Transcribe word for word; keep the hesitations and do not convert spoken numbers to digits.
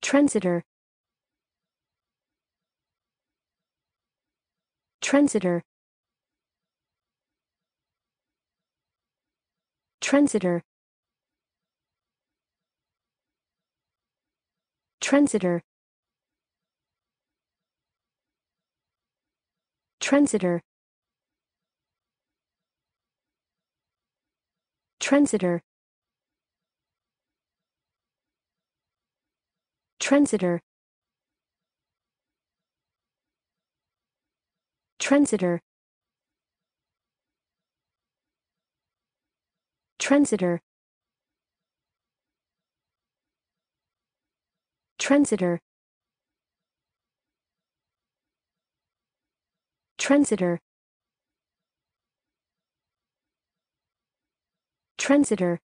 Trendsetter. Trendsetter. Trendsetter. Trendsetter. Trendsetter. Trendsetter. Trendsetter. Trendsetter. Trendsetter. Trendsetter. Trendsetter. Trendsetter.